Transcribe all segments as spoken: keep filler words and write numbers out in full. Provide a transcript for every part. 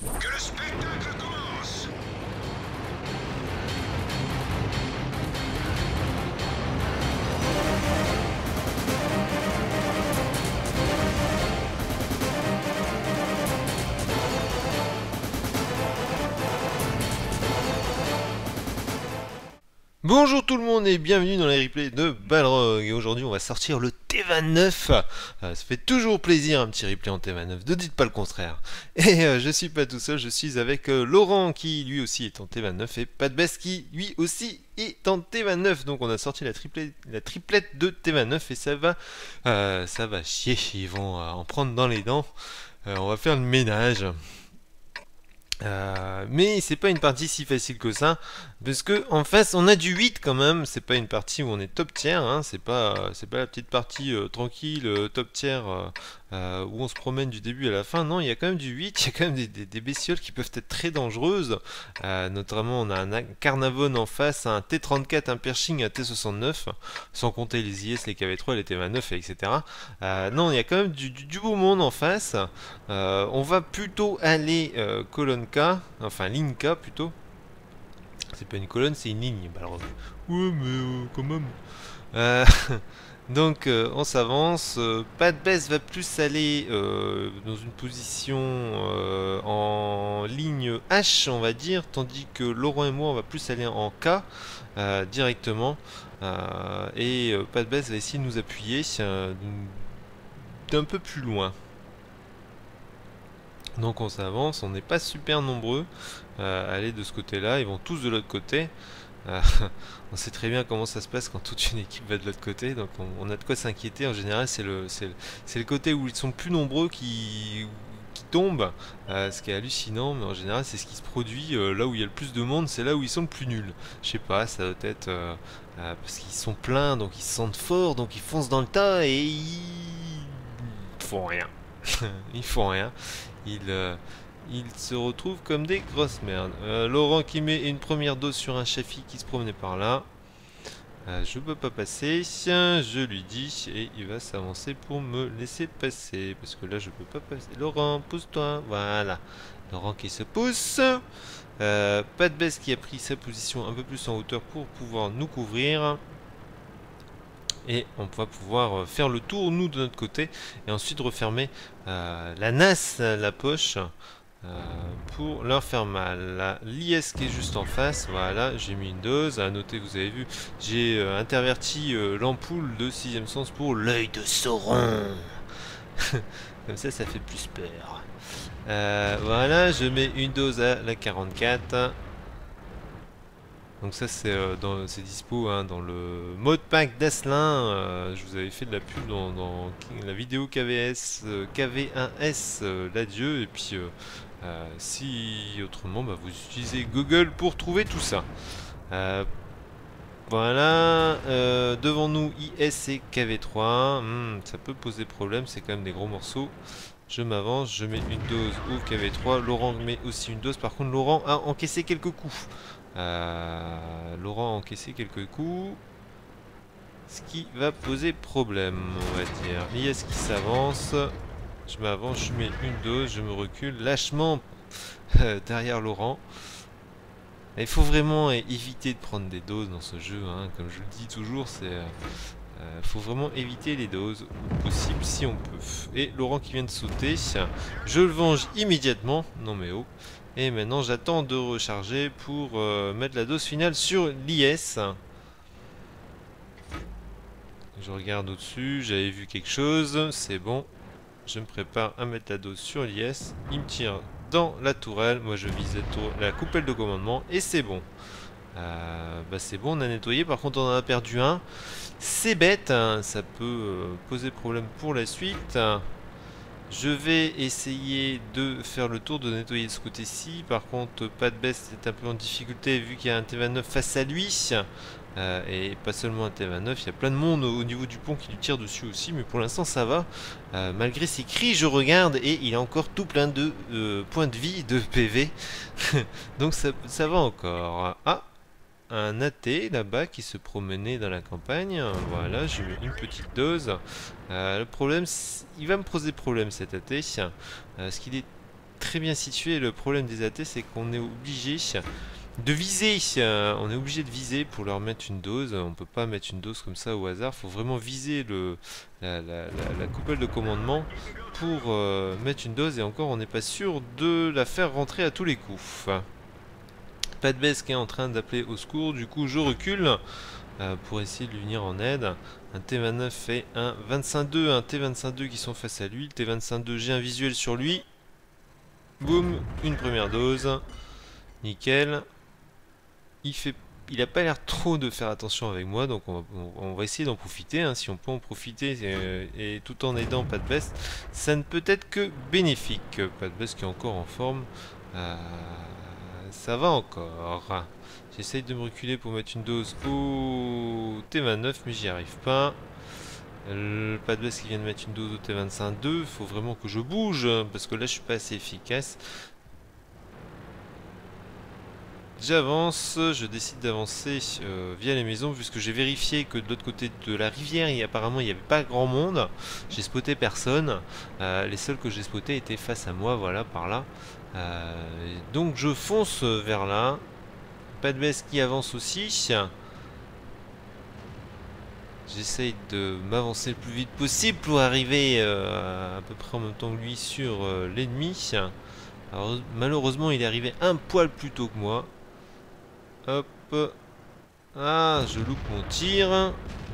Que le spectacle commence! Bonjour tout le monde et bienvenue dans les replays de Balrog. Et aujourd'hui on va sortir le T vingt-neuf. euh, Ça fait toujours plaisir un petit replay en T vingt-neuf, ne dites pas le contraire. Et euh, je suis pas tout seul, je suis avec euh, Laurent qui lui aussi est en T vingt-neuf et Padbest qui lui aussi est en T vingt-neuf. Donc on a sorti la triplette, la triplette de T vingt-neuf et ça va, euh, ça va chier, ils vont euh, en prendre dans les dents. Euh, on va faire le ménage. Euh, mais c'est pas une partie si facile que ça, parce que en face on a du huit quand même. C'est pas une partie où on est top tier, hein. C'est pas, c'est pas la petite partie euh, tranquille, euh, top tier euh, euh, où on se promène du début à la fin. Non, il y a quand même du huit, il y a quand même des, des, des bestioles qui peuvent être très dangereuses. Euh, notamment on a un Carnavon en face, un T trente-quatre, un Pershing, un T soixante-neuf, sans compter les I S, les K V trois, les T vingt-neuf, et cetera. Euh, non, il y a quand même du, du, du beau monde en face. Euh, on va plutôt aller euh, colonne K, enfin ligne K plutôt. C'est pas une colonne, c'est une ligne. Bah, alors, ouais, mais euh, quand même. Euh, donc euh, on s'avance. Euh, Padbest va plus aller euh, dans une position euh, en ligne H, on va dire, tandis que Laurent et moi on va plus aller en K euh, directement. Euh, et euh, Padbest va essayer de nous appuyer euh, d'un peu plus loin. Donc on s'avance, on n'est pas super nombreux euh, à aller de ce côté-là, ils vont tous de l'autre côté. Euh, on sait très bien comment ça se passe quand toute une équipe va de l'autre côté, donc on, on a de quoi s'inquiéter. En général, c'est le, c'est le, c'est le côté où ils sont plus nombreux qui, qui tombent, euh, ce qui est hallucinant, mais en général, c'est ce qui se produit euh, là où il y a le plus de monde, c'est là où ils sont le plus nuls. Je sais pas, ça doit être euh, euh, parce qu'ils sont pleins, donc ils se sentent forts, donc ils foncent dans le tas et ils font rien. Ils font rien. Ils, euh, ils se retrouvent comme des grosses merdes. Euh, Laurent qui met une première dose sur un Chafi qui se promenait par là. Euh, je peux pas passer. Je lui dis et il va s'avancer pour me laisser passer. Parce que là je peux pas passer. Laurent, pousse-toi. Voilà. Laurent qui se pousse. Euh, Padbest qui a pris sa position un peu plus en hauteur pour pouvoir nous couvrir. Et on va pouvoir faire le tour nous de notre côté et ensuite refermer euh, la nasse, la poche euh, pour leur faire mal. L'I S qui est juste en face, voilà, j'ai mis une dose. À noter, vous avez vu, j'ai euh, interverti euh, l'ampoule de sixième sens pour l'œil de Sauron. Comme ça, ça fait plus peur. Euh, voilà, je mets une dose à la quarante-quatre. Donc ça c'est euh, dispo hein, dans le mode pack d'Asselin. Euh, je vous avais fait de la pub dans, dans la vidéo K V S, euh, K V un S, euh, l'adieu. Et puis euh, euh, si autrement bah, vous utilisez Google pour trouver tout ça. Euh, voilà, euh, devant nous I S et K V trois. Hmm, ça peut poser problème, c'est quand même des gros morceaux. Je m'avance, je mets une dose au K V trois. Laurent met aussi une dose. Par contre, Laurent a encaissé quelques coups. Euh, Laurent a encaissé quelques coups. Ce qui va poser problème, on va dire. I S qui s'avance. Je m'avance, je mets une dose, je me recule lâchement derrière Laurent. Il faut vraiment éviter de prendre des doses dans ce jeu. Hein. Comme je le dis toujours, c'est... Il euh, faut vraiment éviter les doses au possible si on peut. Et Laurent qui vient de sauter, je le venge immédiatement. Non mais oh. Et maintenant j'attends de recharger pour euh, mettre la dose finale sur l'I S. Je regarde au-dessus, j'avais vu quelque chose, c'est bon. Je me prépare à mettre la dose sur l'I S. Il me tire dans la tourelle. Moi je vise la, tour... la coupelle de commandement et c'est bon. Euh, bah c'est bon, on a nettoyé. Par contre on en a perdu un. C'est bête, hein, ça peut euh, poser problème pour la suite. Je vais essayer de faire le tour, de nettoyer de ce côté-ci. Par contre, Padbest est un peu en difficulté vu qu'il y a un T vingt-neuf face à lui. Euh, et pas seulement un T vingt-neuf, il y a plein de monde au niveau du pont qui lui tire dessus aussi. Mais pour l'instant, ça va. Euh, malgré ses cris, je regarde et il a encore tout plein de euh, points de vie, de P V. Donc ça, ça va encore. Ah! Un A T là-bas qui se promenait dans la campagne. Voilà, j'ai mis une petite dose. Euh, le problème, il va me poser problème cet A T. Euh, parce qu'il est très bien situé. Le problème des A T, c'est qu'on est obligé de viser. Euh, on est obligé de viser pour leur mettre une dose. On peut pas mettre une dose comme ça au hasard. Il faut vraiment viser le, la, la, la, la coupole de commandement pour euh, mettre une dose. Et encore, on n'est pas sûr de la faire rentrer à tous les coups. Padbest qui est en train d'appeler au secours. Du coup, je recule euh, pour essayer de lui venir en aide. Un T vingt-neuf et un vingt-cinq deux. Un T vingt-cinq deux qui sont face à lui. Le T vingt-cinq deux, j'ai un visuel sur lui. Boum, une première dose. Nickel. Il fait, il a pas l'air trop de faire attention avec moi, donc on va, on, on va essayer d'en profiter. Hein, si on peut en profiter euh, et tout en aidant Padbest, ça ne peut être que bénéfique. Padbest qui est encore en forme. Euh, ça va encore. J'essaye de me reculer pour mettre une dose au T vingt-neuf, mais j'y arrive pas. Le Padbest qui vient de mettre une dose au T vingt-cinq deux, il faut vraiment que je bouge, parce que là je suis pas assez efficace. J'avance, je décide d'avancer euh, via les maisons, puisque j'ai vérifié que de l'autre côté de la rivière, il, apparemment il n'y avait pas grand monde. J'ai spoté personne. Euh, les seuls que j'ai spotés étaient face à moi, voilà, par là. Euh, donc je fonce vers là. Padbest qui avance aussi. J'essaye de m'avancer le plus vite possible pour arriver euh, à peu près en même temps que lui sur euh, l'ennemi. Alors malheureusement il est arrivé un poil plus tôt que moi. Hop. Ah, je loupe mon tir.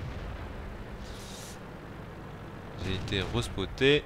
J'ai été respoté.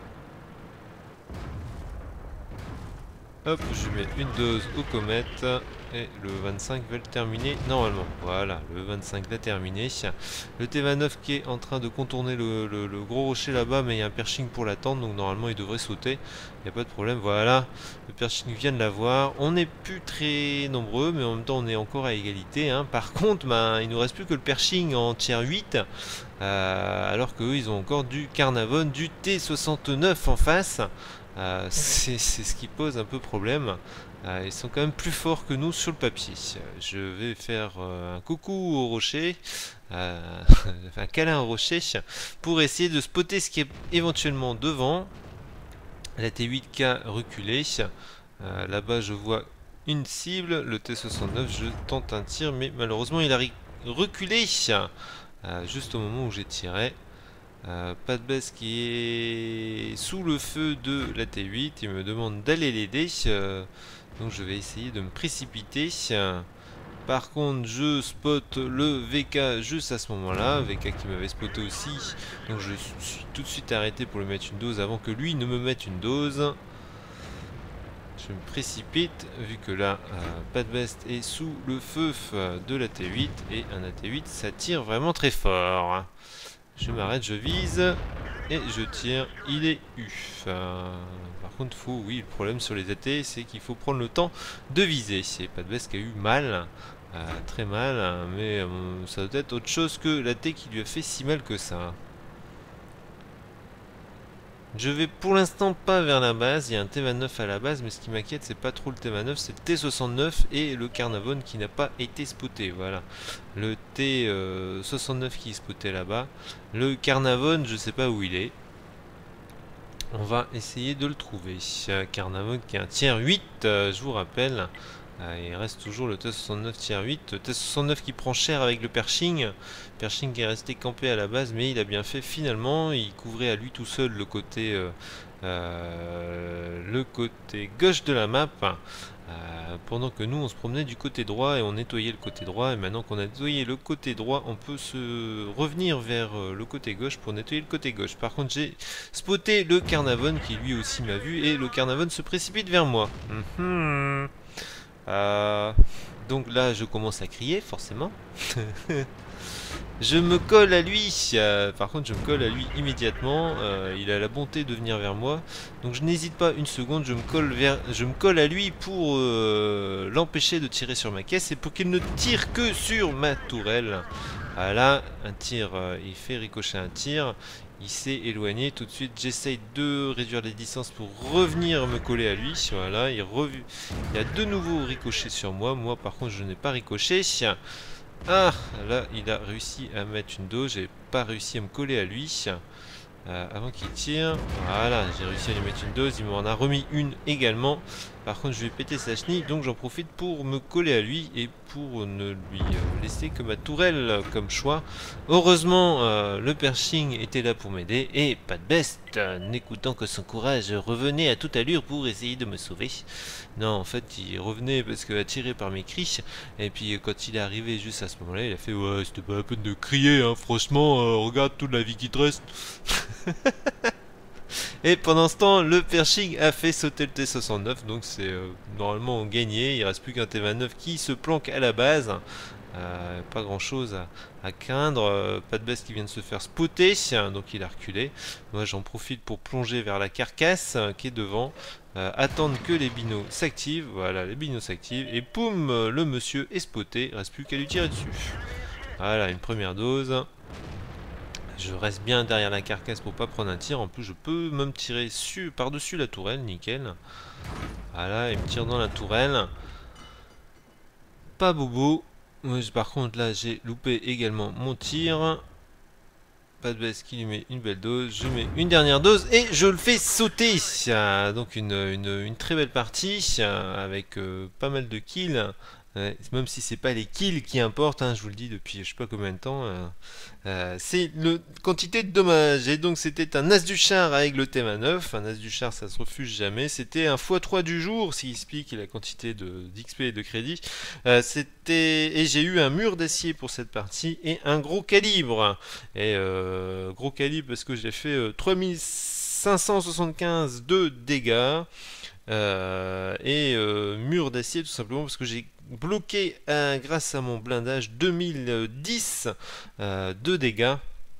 Hop, je mets une dose aux comètes. Et le vingt-cinq va le terminer normalement. Voilà, le vingt-cinq l'a terminé. Le T vingt-neuf qui est en train de contourner le, le, le gros rocher là-bas, mais il y a un pershing pour l'attendre, donc normalement il devrait sauter. Il n'y a pas de problème, voilà. Le pershing vient de l'avoir. On n'est plus très nombreux, mais en même temps on est encore à égalité. Hein. Par contre, ben, il nous reste plus que le pershing en tier huit. Euh, alors qu'eux, ils ont encore du Carnavon, du T soixante-neuf en face. Euh, c'est ce qui pose un peu problème. Euh, ils sont quand même plus forts que nous sur le papier. Je vais faire euh, un coucou au rocher, euh, un câlin au rocher, pour essayer de spotter ce qui est éventuellement devant. La T huit K reculée. Euh, Là-bas, je vois une cible. Le T soixante-neuf, je tente un tir, mais malheureusement, il a reculé euh, juste au moment où j'ai tiré. Euh, Padbest qui est sous le feu de la T huit, il me demande d'aller l'aider, euh, donc je vais essayer de me précipiter. Par contre, je spot le V K juste à ce moment-là, V K qui m'avait spoté aussi, donc je suis tout de suite arrêté pour lui mettre une dose avant que lui ne me mette une dose. Je me précipite, vu que là, euh, Padbest est sous le feu de la T huit, et un A T huit, ça tire vraiment très fort. Je m'arrête, je vise et je tire, il est U. Euh, par contre, faut, oui, le problème sur les A T, c'est qu'il faut prendre le temps de viser. C'est Padbest qui a eu mal, euh, très mal, hein, mais euh, ça doit être autre chose que l'A T qui lui a fait si mal que ça. Je vais pour l'instant pas vers la base, il y a un T vingt-neuf à la base, mais ce qui m'inquiète c'est pas trop le T vingt-neuf, c'est le T soixante-neuf et le Carnavon qui n'a pas été spoté, voilà. Le T soixante-neuf qui est spoté là-bas, le Carnavon je sais pas où il est. On va essayer de le trouver. Carnavon qui est un tier huit, euh, je vous rappelle. Euh, il reste toujours le T soixante-neuf tier huit. Le T soixante-neuf qui prend cher avec le Pershing. Pershing qui est resté campé à la base, mais il a bien fait finalement. Il couvrait à lui tout seul le côté, euh, euh, le côté gauche de la map. Euh, pendant que nous on se promenait du côté droit et on nettoyait le côté droit, et maintenant qu'on a nettoyé le côté droit on peut se revenir vers euh, le côté gauche pour nettoyer le côté gauche. Par contre j'ai spoté le Carnavon qui lui aussi m'a vu et le Carnavon se précipite vers moi. Mm-hmm. euh, donc là je commence à crier forcément. Je me colle à lui, euh, par contre je me colle à lui immédiatement, euh, il a la bonté de venir vers moi, donc je n'hésite pas une seconde, je me colle, vers, je me colle à lui pour euh, l'empêcher de tirer sur ma caisse et pour qu'il ne tire que sur ma tourelle. Voilà, un tir, euh, il fait ricocher un tir, il s'est éloigné, tout de suite j'essaye de réduire les distances pour revenir me coller à lui, voilà, il, revu... il y a de nouveau ricoché sur moi, moi par contre je n'ai pas ricoché. Ah, là, il a réussi à mettre une dose, j'ai pas réussi à me coller à lui. euh, avant qu'il tire. Voilà, j'ai réussi à lui mettre une dose, il m'en a remis une également. Par contre, je vais péter sa chenille, donc j'en profite pour me coller à lui et pour ne lui euh, laisser que ma tourelle comme choix. Heureusement, euh, le Pershing était là pour m'aider et pas de best, euh, n'écoutant que son courage, revenait à toute allure pour essayer de me sauver. Non, en fait, il revenait parce que attiré par mes cris. Et puis, quand il est arrivé juste à ce moment-là, il a fait ouais, c'était pas la peine de crier, hein, franchement, euh, regarde toute la vie qui te reste. Et pendant ce temps, le Pershing a fait sauter le T soixante-neuf, donc c'est euh, normalement gagné. Il reste plus qu'un T vingt-neuf qui se planque à la base. Euh, pas grand chose à, à craindre, euh, pas de best qui vient de se faire spotter, donc il a reculé. Moi j'en profite pour plonger vers la carcasse euh, qui est devant, euh, attendre que les binos s'activent. Voilà, les binos s'activent et poum, euh, le monsieur est spoté, il reste plus qu'à lui tirer dessus. Voilà, une première dose. Je reste bien derrière la carcasse pour pas prendre un tir. En plus, je peux même tirer par-dessus la tourelle, nickel. Voilà, il me tire dans la tourelle. Pas bobo. Par contre, là, j'ai loupé également mon tir. Pas de baisse qui lui met une belle dose. Je mets une dernière dose et je le fais sauter. Donc, une, une, une très belle partie avec euh, pas mal de kills. Ouais, même si c'est pas les kills qui importent, hein, je vous le dis depuis je sais pas combien de temps, euh, euh, c'est la quantité de dommages. Et donc c'était un as du char avec le T vingt-neuf, un as du char ça se refuse jamais, c'était un fois trois du jour, s'il explique la quantité d'X P et de crédit. Euh, c'était et j'ai eu un mur d'acier pour cette partie et un gros calibre. Et euh, gros calibre parce que j'ai fait euh, trois mille cinq cent soixante-quinze de dégâts. Euh, et euh, mur d'acier tout simplement parce que j'ai bloqué euh, grâce à mon blindage deux mille dix euh, de dégâts.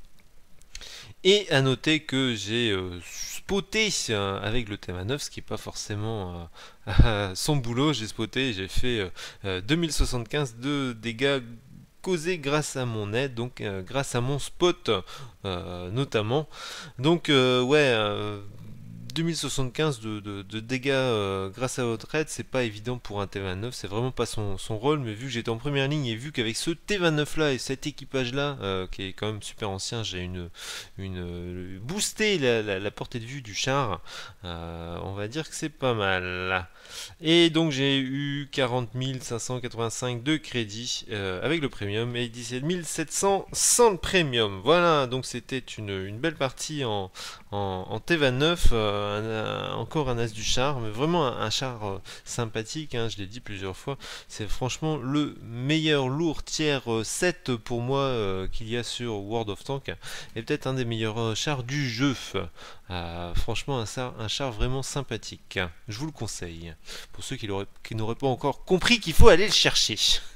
Et à noter que j'ai euh, spoté euh, avec le T vingt-neuf, ce qui n'est pas forcément euh, son boulot. J'ai spoté, j'ai fait euh, deux mille soixante-quinze de dégâts causés grâce à mon aide, donc euh, grâce à mon spot euh, notamment. Donc euh, ouais, euh, deux mille soixante-quinze de, de, de dégâts euh, grâce à votre aide, c'est pas évident pour un T vingt-neuf, c'est vraiment pas son, son rôle, mais vu que j'étais en première ligne et vu qu'avec ce T vingt-neuf là et cet équipage là, euh, qui est quand même super ancien, j'ai une, une euh, boosté la, la, la portée de vue du char, euh, on va dire que c'est pas mal. Et donc j'ai eu quarante mille cinq cent quatre-vingt-cinq de crédit euh, avec le premium et dix-sept mille sept cents sans le premium. Voilà, donc c'était une, une belle partie en, en, en T vingt-neuf. Euh, Un, un, encore un as du char, mais vraiment un, un char euh, sympathique, hein, je l'ai dit plusieurs fois, c'est franchement le meilleur lourd tiers euh, sept pour moi euh, qu'il y a sur World of Tanks, et peut-être un des meilleurs euh, chars du jeu. Euh, franchement un char, un char vraiment sympathique, je vous le conseille, pour ceux qui n'auraient pas encore compris qu'il faut aller le chercher.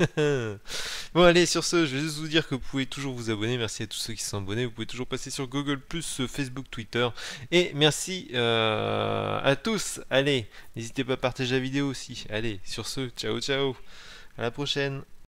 Bon allez, sur ce, je vais juste vous dire que vous pouvez toujours vous abonner, merci à tous ceux qui sont abonnés, vous pouvez toujours passer sur Google plus, Facebook, Twitter, et merci euh, à tous. Allez, n'hésitez pas à partager la vidéo aussi. Allez, sur ce, ciao ciao, à la prochaine.